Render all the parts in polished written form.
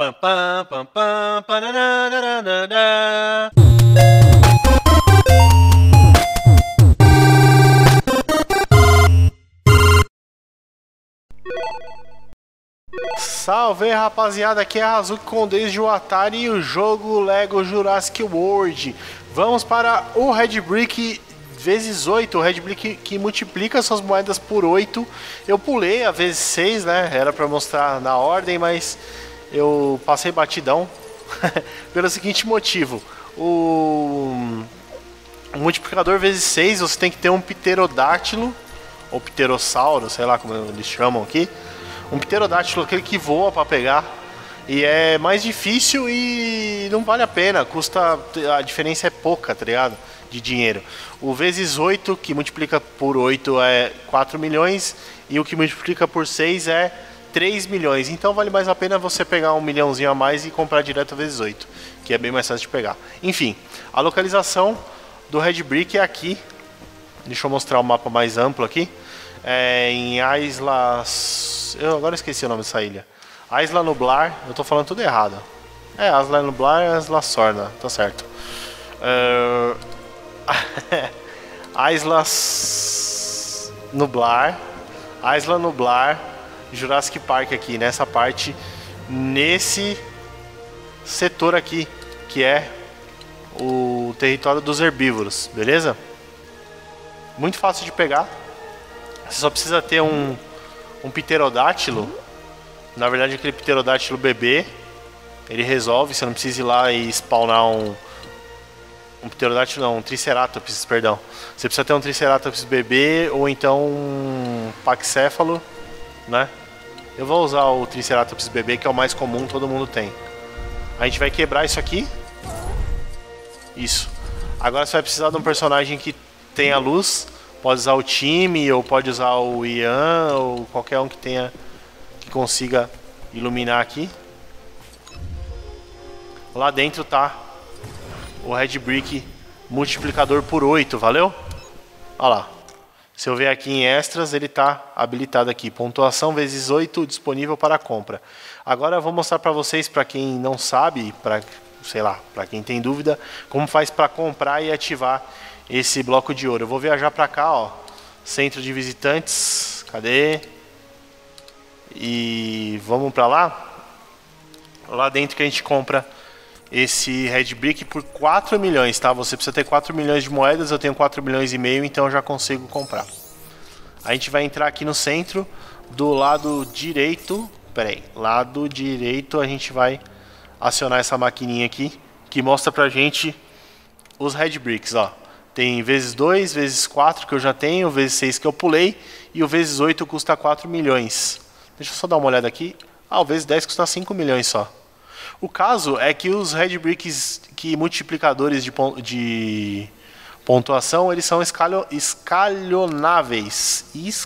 Pam, pam, pam, pam, pananana. Salve rapaziada, aqui é a Hazuki com desde o Atari e o jogo Lego Jurassic World. Vamos para o Red Brick vezes 8, o Red Brick que multiplica suas moedas por 8. Eu pulei a vezes 6, né? Era para mostrar na ordem, mas eu passei batidão pelo seguinte motivo. O multiplicador vezes 6, você tem que ter um pterodátilo ou pterossauro, sei lá como eles chamam aqui. Um pterodátilo, aquele que voa para pegar. E é mais difícil e não vale a pena. Custa, a diferença é pouca, tá ligado? De dinheiro. O vezes 8, que multiplica por 8 é 4 milhões. E o que multiplica por 6 é 3 milhões. Então vale mais a pena você pegar um milhãozinho a mais e comprar direto vezes 8. Que é bem mais fácil de pegar. Enfim, a localização do Red Brick é aqui. Deixa eu mostrar o mapa mais amplo aqui. É em Islas... Eu agora esqueci o nome dessa ilha. Isla Nublar, eu tô falando tudo errado. É, Isla Nublar e Isla Sorna, tá certo. Islas Nublar, Isla Nublar, Jurassic Park aqui, nessa parte, nesse setor aqui, que é o território dos herbívoros, beleza? Muito fácil de pegar. Você só precisa ter um pterodátilo. Na verdade, aquele pterodátilo bebê, ele resolve. Você não precisa ir lá e spawnar um pterodátilo, não, um triceratops, perdão. Você precisa ter um triceratops bebê ou então um paxéfalo, né? Eu vou usar o triceratops bebê, que é o mais comum, todo mundo tem. A gente vai quebrar isso aqui. Isso. Agora você vai precisar de um personagem que tenha luz. Pode usar o time, ou pode usar o Ian, ou qualquer um que tenha, que consiga iluminar aqui. Lá dentro tá o Red Brick multiplicador por 8, valeu? Olha lá. Se eu ver aqui em extras, ele tá habilitado aqui. Pontuação vezes 8 disponível para compra. Agora eu vou mostrar para vocês, para quem não sabe, para sei lá, para quem tem dúvida, como faz para comprar e ativar esse bloco de ouro. Eu vou viajar para cá, ó. Centro de visitantes. Cadê? E vamos para lá. Lá dentro que a gente compra esse Red Brick por 4 milhões, tá? Você precisa ter 4 milhões de moedas, eu tenho 4 milhões e meio, então eu já consigo comprar. A gente vai entrar aqui no centro, do lado direito. Pera aí, lado direito a gente vai acionar essa maquininha aqui, que mostra pra gente os Red Bricks, ó. Tem vezes 2, vezes 4 que eu já tenho, vezes 6 que eu pulei, e o vezes 8 custa 4 milhões. Deixa eu só dar uma olhada aqui. Ah, o vezes 10 custa 5 milhões só. O caso é que os Red Bricks, que multiplicadores de pontuação, eles são escalonáveis.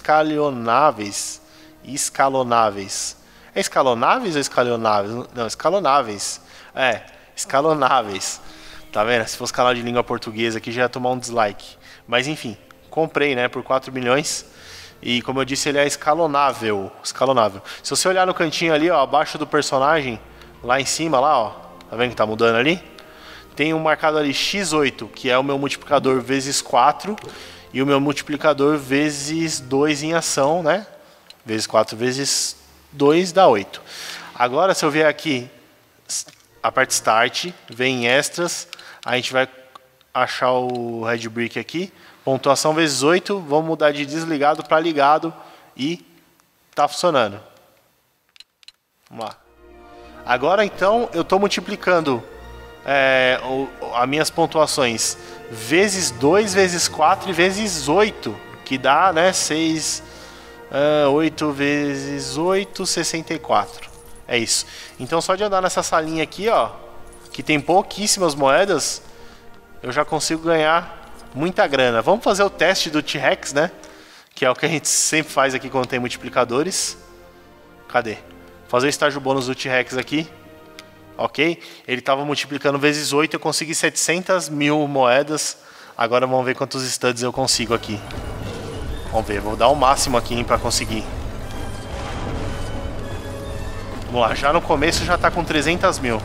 Escalonáveis. É escalonáveis ou escalonáveis? Não, escalonáveis. É, escalonáveis. Tá vendo? Se fosse canal de língua portuguesa aqui já ia tomar um dislike. Mas enfim, comprei, né, por 4 milhões. E como eu disse, ele é escalonável. Se você olhar no cantinho ali, ó, abaixo do personagem, lá em cima, lá, ó, tá vendo que tá mudando ali? Tem um marcado ali X8, que é o meu multiplicador vezes 4. E o meu multiplicador vezes 2 em ação, né? Vezes 4 vezes 2 dá 8. Agora, se eu vier aqui, aperte Start, vem em Extras, a gente vai achar o Red Brick aqui. Pontuação vezes 8, vamos mudar de desligado para ligado e tá funcionando. Vamos lá. Agora então eu estou multiplicando as minhas pontuações vezes 2, vezes 4 e vezes 8, que dá, né, 6, 8 vezes 8, 64. É isso. Então só de andar nessa salinha aqui, ó, que tem pouquíssimas moedas, eu já consigo ganhar muita grana. Vamos fazer o teste do T-Rex, né? Que é o que a gente sempre faz aqui quando tem multiplicadores. Cadê? Fazer o estágio bônus do T-Rex aqui. Ok? Ele estava multiplicando vezes 8, eu consegui 700 mil moedas. Agora vamos ver quantos studs eu consigo aqui. Vamos ver, vou dar o máximo aqui para conseguir. Vamos lá, já no começo já tá com 300 mil.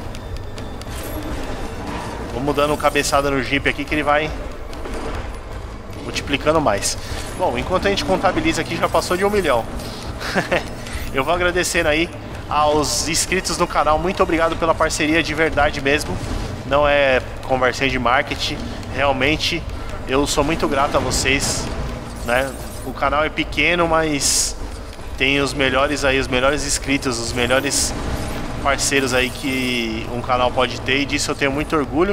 Vamos dando cabeçada no Jeep aqui que ele vai multiplicando mais. Bom, enquanto a gente contabiliza aqui, já passou de 1 milhão. Eu vou agradecendo aí aos inscritos no canal. Muito obrigado pela parceria, de verdade mesmo. Não é conversinha de marketing. Realmente, eu sou muito grato a vocês, né? O canal é pequeno, mas tem os melhores aí, os melhores inscritos, os melhores parceiros aí que um canal pode ter, e disso eu tenho muito orgulho.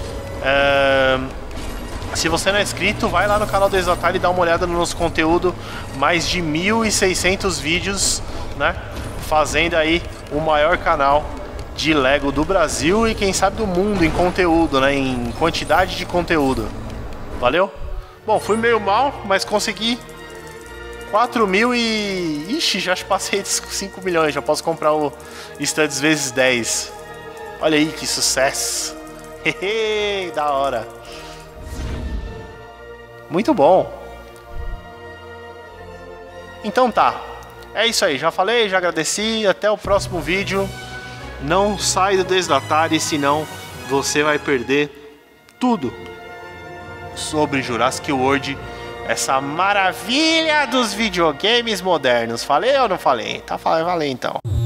Se você não é inscrito, vai lá no canal do Exatalho e dá uma olhada no nosso conteúdo. Mais de 1.600 vídeos, né? Fazendo aí o maior canal de Lego do Brasil e quem sabe do mundo em conteúdo, né? Em quantidade de conteúdo. Valeu? Bom, fui meio mal, mas consegui 4 mil e... Ixi, já passei de 5 milhões. Já posso comprar o Studs vezes 10. Olha aí que sucesso. Hehe, da hora. Muito bom. Então tá. É isso aí. Já falei, já agradeci. Até o próximo vídeo. Não sai do Desdatare, senão você vai perder tudo sobre Jurassic World, essa maravilha dos videogames modernos. Falei ou não falei? Tá, falei então.